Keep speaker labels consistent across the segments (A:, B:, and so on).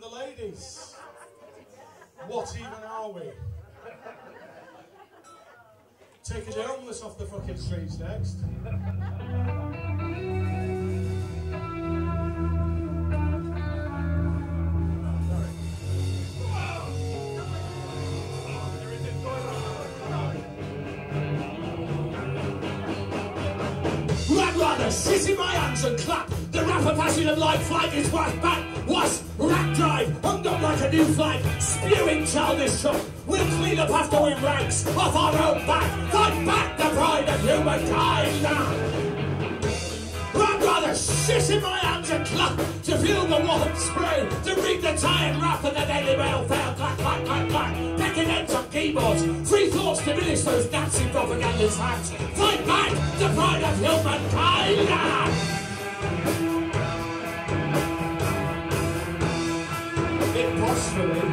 A: the ladies. What even are we? Taking the homeless off the fucking streets next.
B: I'd rather sit in my hands and clap. The rapper passion of life flight is right back. Was rat drive, hung up like a new flag. Spewing childish chuck. We'll clean up after we ranks off our own back. Fight back the pride of humankind. I'd rather sit in my hands and clap to feel the warm spray, to read the tired rap and the Daily Mail fail. Clack, clack, clack, clack. Pecking heads on keyboards. Free thoughts diminish those Nazi propaganda's hands. Fight back the pride of humankind.
A: Impossibly.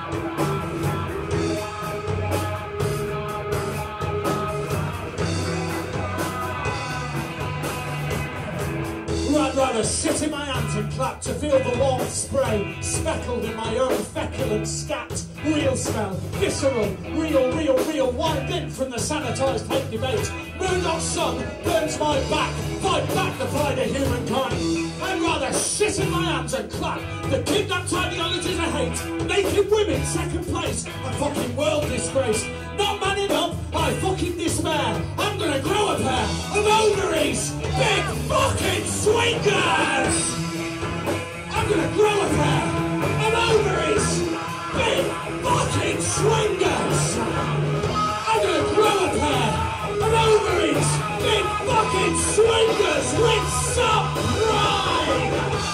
B: I'd rather sit in my hands and clap to feel the warm spray speckled in my own feculent scat. Real smell, visceral, real, wind in from the sanitised hate debate. Murdoch's sun burns my back, fight back the pride of humankind. I'd rather sit in my hands and clap the kidnapped ideologies of hate, making women second place, a fucking world disgrace. Not man enough, I fucking despair. I'm gonna grow a pair of ovaries, big fucking swingers. I'm gonna grow a pair of ovaries, big fucking swingers. I'm gonna grow a pair of ovaries, big fucking swingers with some pride.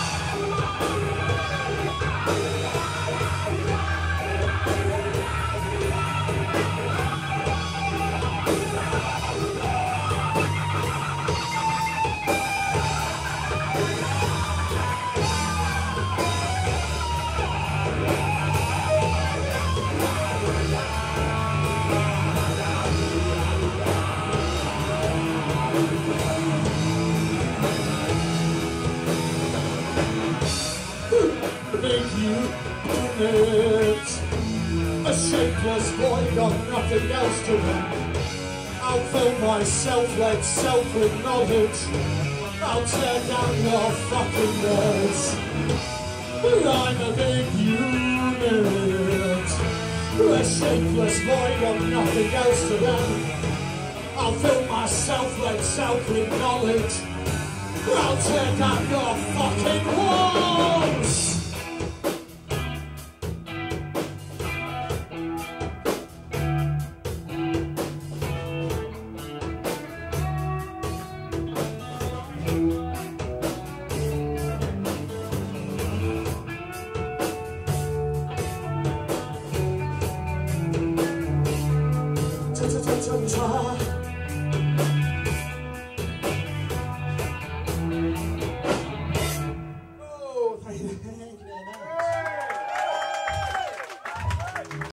A: A shapeless void, got nothing else to do. I'll fill my self-led self with knowledge. I'll tear down your fucking walls. But I'm a big unit. A shapeless void, got nothing else to do. I'll fill my self-led self with knowledge. I'll tear down your fucking